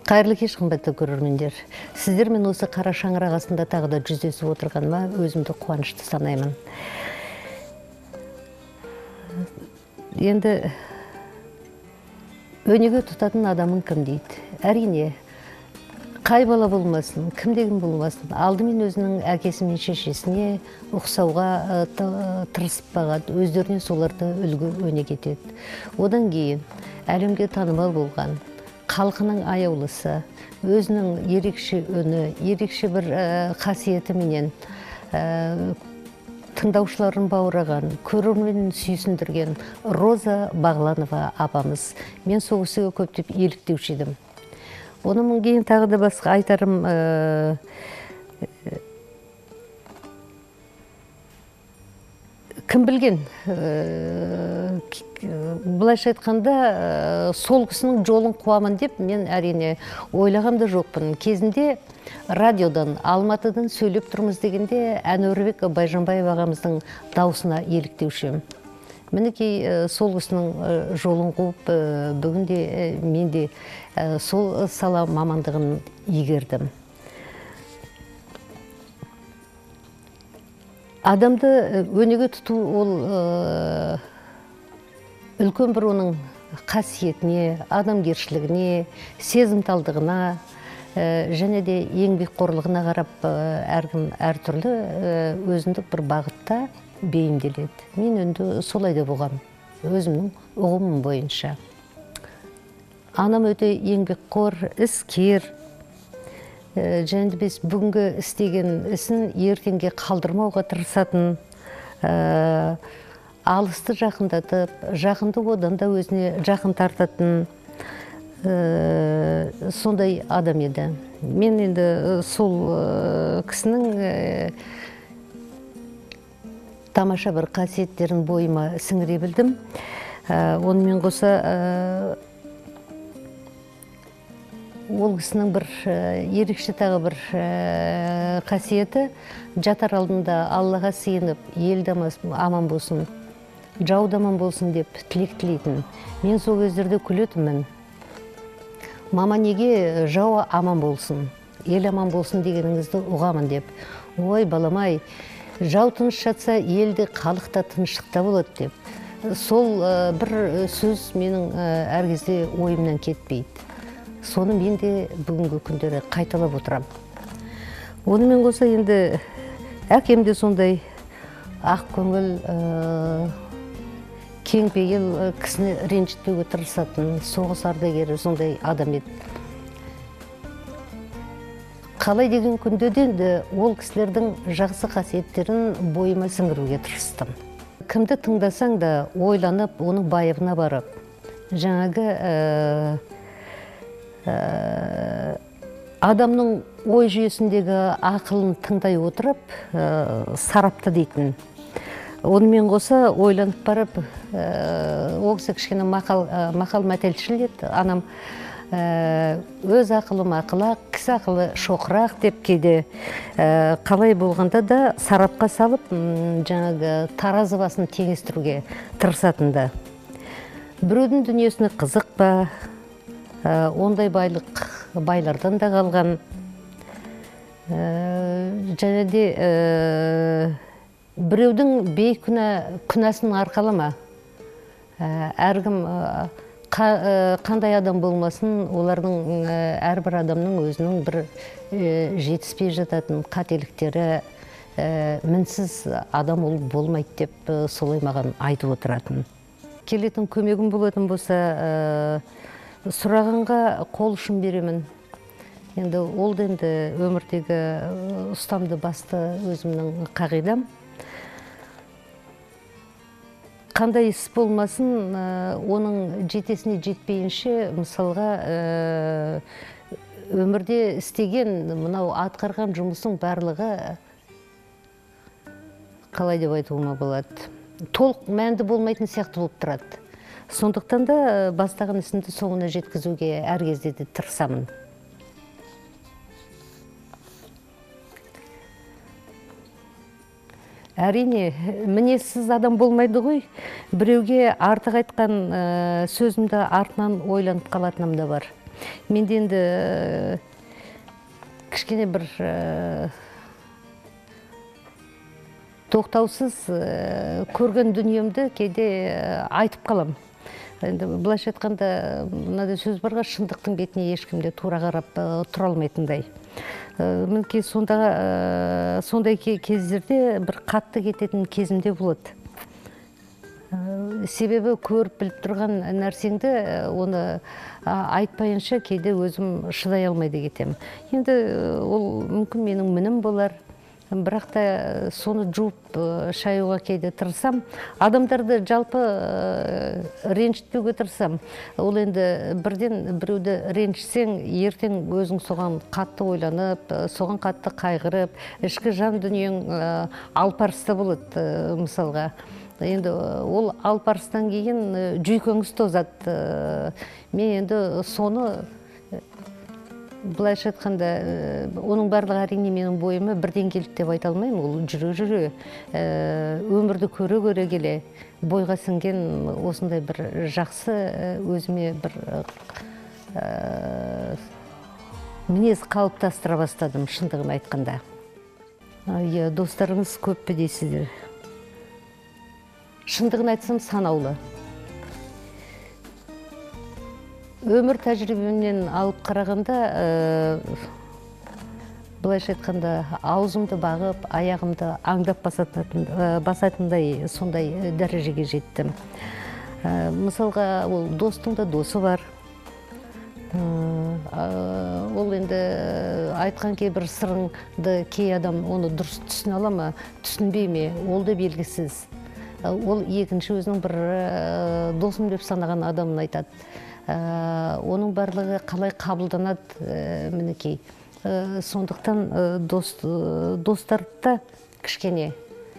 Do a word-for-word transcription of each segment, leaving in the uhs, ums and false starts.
Қайырлы кеш, қымбатты көрермендер. Сіздермен осы қара шаңырақ астында тағы да жүздесіп отырғаныма өзімді қуанышты санаймын. Енді өнеге тұтатын адамын кім дейді? Әрине, қай бала болмасын, кімдеген болмасын, алдымен өзінің әкесі мен шешесіне ұқсауға тырысып бағады, өздеріне соларды үлгі өнеге етеді. Одан кейін әлемге танымал болған халқының аяулысы, өзінің ерекше үні, ерекше бір қасиеті менен тыңдаушыларын баураған, көрерменін сүйсіндірген Роза Бағланова апамыз. Мен сол кісіге көптеп еліктеуші едім. Оның кейін тағы да басқа айтарым, кім білген, былайша айтқанда сол кісінің жолын қуамын деп мен әрине ойлағам да жоқпын. Кезінде радиодан, Алматыдан сөйлеп тұрмыз дегенде Әнуарбек Байжанбаев ағамыздың даусына еліктеушім. Мінекей сол кісінің жолын қуып, бүгінде мен де сол сала мамандығын игердім. Адамды өнеге тұту ол үлкен бір оның қасиетіне, адамгершілігіне, сезімталдығына және де еңбекқорлығына қарап әркім әртүрлі өзіндік бір бағытта бейімделеді. Мен енді солай да болғам, өзімнің ұғымым бойынша. Анам өте еңбекқор, іскер, және біз бүгінгі істеген ісін ертеңге қалдырмауға тырысатын, алысты жақындатып, жақынды одан да өзіне жақын тартатын сондай адам еді. Мен енді сол кісінің тамаша бір қасиеттерін бойыма сіңіре білдім. Онымен қоса ол кісінің бір ерекше тағы бір қасиеті, жатар алдында Аллаға сыйынып, ел аман болсын, жау аман болсын деп тілек тілейтін. Мен сол кездерде күлетінмін. Мама, неге жау аман болсын, ел аман болсын дегеніңізді ұғамын деп. Ой, баламай, жау тыныш жатса, елде халықта тыныштықта болады деп. Сол бір сөз менің әр кезде ойымнан кетпейді. Соны мен де бүгінгі күндері қайталап отырам. Онымен қоса енді әкем де сондай ақ көңіл, кеңпейіл, кісіні ренжітпеуге тырысатын, соғыс ардагері сондай адам еді. Қалай деген күнде де ол кісілердің жақсы қасиеттерін бойыма сіңіруге тырыстым. Кімді тыңдасаң да ойланып, оның байыбына барып, жаңағы адамның ой жүйесіндегі ақылын тыңдай отырып, сарапта дейтін. Онымен қоса ойланып барып, ол кісі кішкене мақал мәтелшіл еді. Анам өз ақылым ақылақ, кісі ақылы шоқырақ деп кейде қалай болғанда да сарапқа салып, жаңағы таразы басын теңестіруге тырысатында. Біреудің дүниесіне қызық па, ондай байлық байлардан да қалған. Және де біреудің бейкүнәсін арқалама. Әркім қандай адам болмасын, олардың әрбір адамның өзінің бір жетіспей жататын қателіктері, мінсіз адам ол болмайды деп солай маған айтып отыратын. Келетін көмегім болатын болса, сұрағанға қол ұшын беремін. Енді ол да енді өмірдегі ұстамды басты өзімнің қағидам. Қандай іс болмасын, оның жетесіне жетпейінше, мысалға өмірде істеген, мынау атқарған жұмыстың барлығы, қалай деп айтуыма болады, толық мәнді болмайтын сияқты болып тұрады. Сондықтан да бастаған ісімді соңына жеткізуге әр кезде де тырысамын. Әрине, мінезсіз адам болмайды ғой. Біреуге артық айтқан сөзімді артынан ойланып қалатыным да бар. Менде енді кішкене бір тоқтаусыз көрген дүниемді кейде айтып қалам. Енді былайша айтқанда мынадай сөз барға, шындықтың бетіне ешкімде тура қарап тұра алмайтындай. Мінекей сондай кездерде бір қатты кететін кезімде болады. Себебі көріп біліп тұрған нәрсеңді оны айтпайынша кейде өзім шыдай алмайды кетем. Енді ол мүмкін менің мінім болар. Бірақ та соны жуып шаюға кейде тырысам. Адамдарды жалпы ренжітпеуге тырысам. Ол енді бірден біреуді ренжісең, ертең өзің соған қатты ойланып, соған қатты қайғырып, ішкі жан дүниең алпарыста болады мысалға. Енді ол алпарыстан кейін жүйкеңіз тозады. Мен енді соны былайша айтқанда, оның барлығы әрине менің бойыма бірден келді деп айта алмаймын. Ол жүре-жүре, өмірді көре-көре келе, бойға сіңген осындай бір жақсы өзіме бір мінез қалыптастыра бастадым, шындығын айтқанда. Достарыңыз көп пе дейсіздер? Шындығын айтсам, санаулы. Өмір тәжірибемнен алып қарағанда, былайша айтқанда, аузымды бағып, аяғымды аңдап басатындай сондай дәрежеге жеттім. Мысалға, ол достың да досы бар. Ол енді айтқан кейбір сырыңды кей адам оны дұрыс түсіне ала ма, түсінбей ме, ол да белгісіз. Ол екінші өзінің бір досым деп санаған адамын айтады. Оның барлығы қалай қабылданады, мінекей. Сондықтан достарды кішкене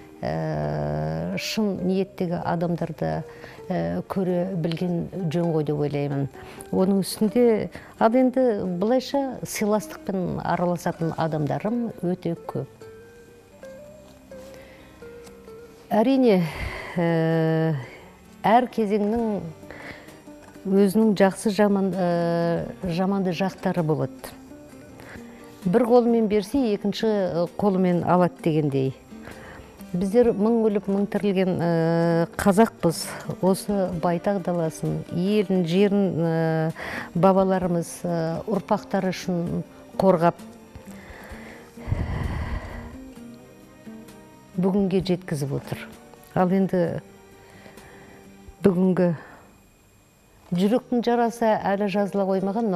шын ниеттегі адамдарды көре білген жөн ғой деп ойлаймын. Оның үстінде, ал енді былайша сыйластықпен араласатын адамдарым өте көп. Әрине, әр кезеңнің өзінің жақсы жаманды жақтары болады. Бір қолымен берсе, екінші қолымен алады дегендей. Біздер мың өліп, мың тірілген қазақпыз. Осы байтақ даласын, елін, жерін бабаларымыз ұрпақтары үшін қорғап, бүгінге жеткізіп отыр. Ал енді бүгінгі жүректің жарасы әлі жазыла қоймаған,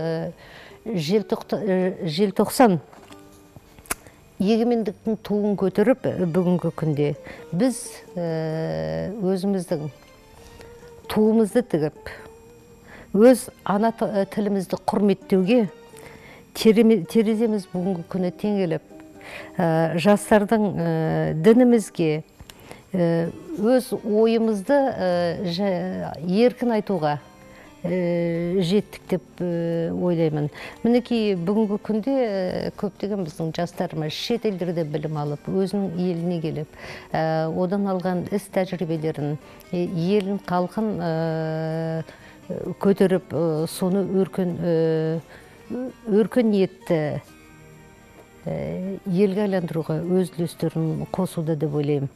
желтоқсан егемендіктің туын көтеріп бүгінгі күнде біз өзіміздің туымызды тігіп, өз ана тілімізді құрметтеуге тереземіз бүгінгі күні теңеліп, жастардың дінімізге, өз ойымызды еркін айтуға жеттік деп ойлаймын. Мінекей бүгінгі күнде көптеген біздің жастарымыз шет елдерде білім алып, өзінің еліне келіп, одан алған іс тәжірибелерін, елін, халқын көтеріп, соны өркен ниетті елге айландыруға өз үлестерін қосуда деп ойлаймын.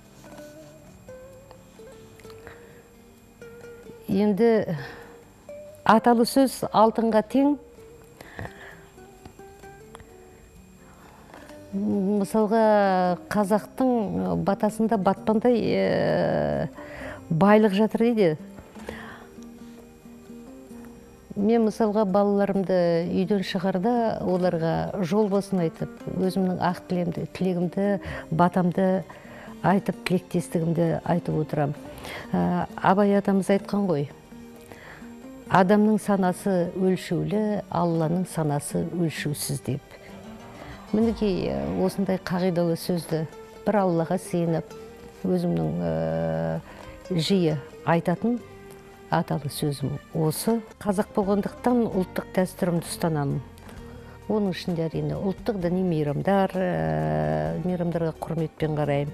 Енді аталы сөз алтынға тең. Мысалға, қазақтың батасында батпандай байлық жатыр дейді. Мен мысалға балаларымды үйден шығарда оларға жол болсын айтып, өзімнің ақ тілегімді, батамды айтып, тілектестігімді айтып отырам. Абай атамыз айтқан ғой, адамның санасы өлшеулі, Алланың санасы өлшеусіз деп. Мінекей осындай қағидалы сөзді бір Аллаға сыйынып, өзімнің жиі айтатын аталы сөзім осы. Қазақ болғандықтан ұлттық дәстүрімді ұстанамын. Оның ішінде әрине ұлттық діни мейрамдар, мейрамдарға құрметпен қараймын.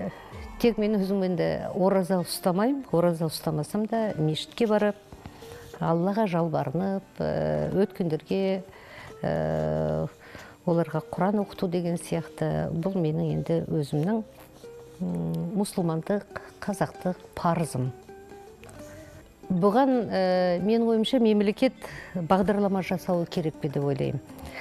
Тек мен өзім енді ораза ұстамаймын, ораза ұстамасам да мешітке барып, Аллаға жалбарынып, өткендерге оларға Құран оқыту деген сияқты, бұл менің енді өзімнің мұсылмандық, қазақтық парызым. Бұған мен ойымша мемлекет бағдарлама жасауы керек бе деп ойлаймын.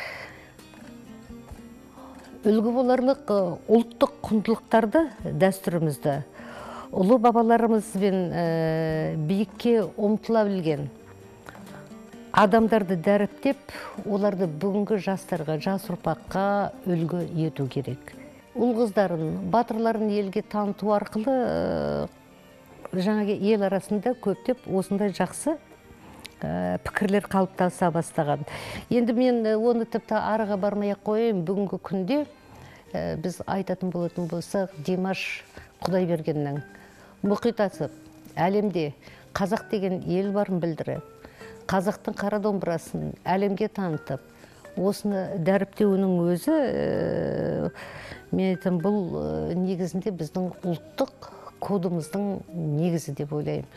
Үлгі боларлық ұлттық құндылықтарды, дәстүрімізді, ұлы бабаларымызбен биікке ұмтыла білген адамдарды дәріптеп, оларды бүгінгі жастарға, жас ұрпаққа үлгі ету керек. Ұл қыздарын, батырларын елге таныту арқылы жаңағы ел арасында көптеп осындай жақсы пікірлер қалыптаса бастаған. Енді мен оны тіпті арыға бармай-ақ қояйын, бүгінгі күнде біз айтатын болатын болсақ, Димаш Құдайбергеннің мұхит асып, әлемде қазақ деген ел барын білдіріп, қазақтың қара домбырасын әлемге танытып, осыны дәріптеуінің өзі, мен айтам, бұл негізінде біздің ұлттық кодымыздың негізі деп ойлаймын.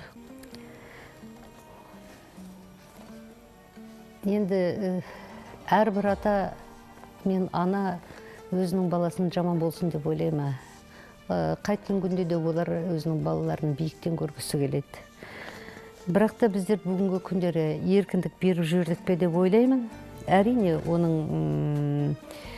Енді әрбір ата мен ана өзінің баласын жаман болсын деп ойлаймын. Қайткен күнде де олар өзінің балаларын биіктен көргісі келеді. Бірақ та біздер бүгінгі күндері еркіндік беріп жүрдік пе деп ойлаймын. Әрине, оның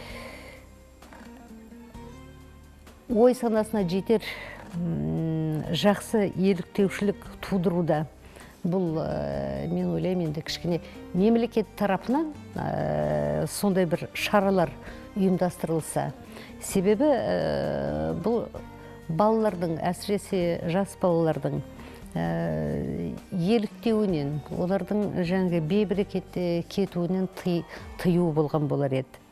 ой санасына жетер жақсы еліктеушілік тудыруда. Бұл, мен ойлаймын, енді кішкене мемлекет тарапынан сондай бір шаралар ұйымдастырылса. Себебі бұл балалардың, әсіресе жас балалардың еліктеуінен, олардың жаңағы бейберекетте кетуінен тыю болған болар еді.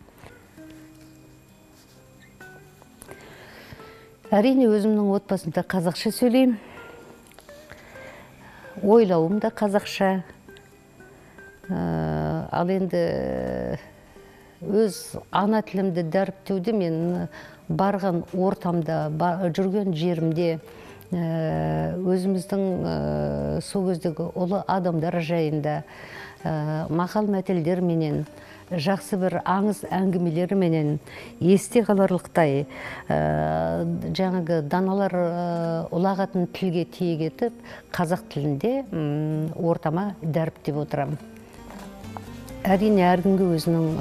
Әрине, өзімнің отбасымда қазақша сөйлеймін. Ойлауым да қазақша. Ал енді өз ана тілімді дәріптеуде мен барған ортамда, жүрген жерімде, өзіміздің сол кездегі ұлы адамдар жайында мақал мәтелдер менен, жақсы бір аңыз әңгімелері менен есте қаларлықтай жаңағы даналар ұлағатын тілге тиек етіп, қазақ тілінде ортама дәріптеп отырамын. Әрине, әркімге өзінің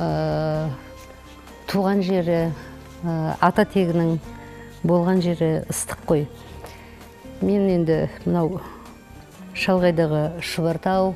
туған жері, ата тегінің болған жері ыстық қой. Мен енді мынау шалғайдағы Шұбартау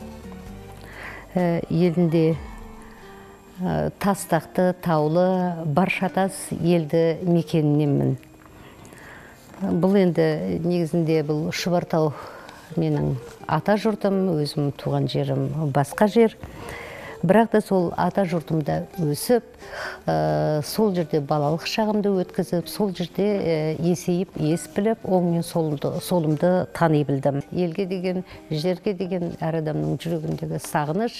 елінде тастақты, таулы, баршатас елді мекеніненмін. Бұл енді негізінде бұл Шұбартау менің ата жұртым, өзім туған жерім басқа жер. Бірақ та сол ата жұртымда өсіп, сол жерде балалық шағымды өткізіп, сол жерде есейіп, ес біліп, оң мен солымды тани білдім. Елге деген, жерге деген әр адамның жүрегіндегі сағыныш,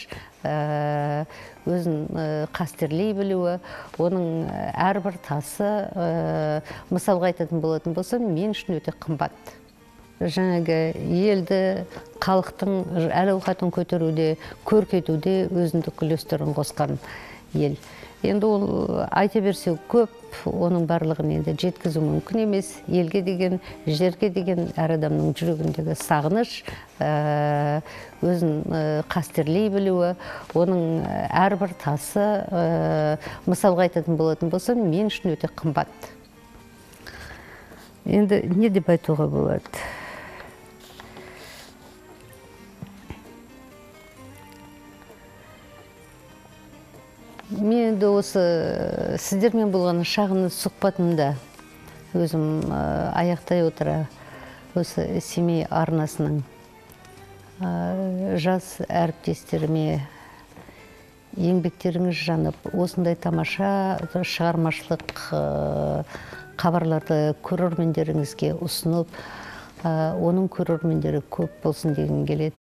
өзін қастерлей білуі, оның әрбір тасы, мысалға айтатын болатын болсам, мен үшін өте қымбат. Жаңағы елді, халықтың әл-ауқатын көтеруде, көркейтуде өзіндік үлестерін қосқан ел. Енді ол айта берсе көп, оның барлығын енді жеткізу мүмкін емес. Елге деген, жерге деген әр адамның жүрегіндегі сағыныш, өзін қастерлей білуі, оның әрбір тасы, мысалға айтатын болатын болсам, мен үшін өте қымбат. Енді не деп айтуға болады? Мен де осы сіздермен болған шағын сұхбатымда өзім аяқтай отыра осы Семей арнасының жас әріптестеріме еңбектеріңіз жанып, осындай тамаша шығармашылық хабарларды көрермендеріңізге ұсынып, оның көрермендері көп болсын деген келеді.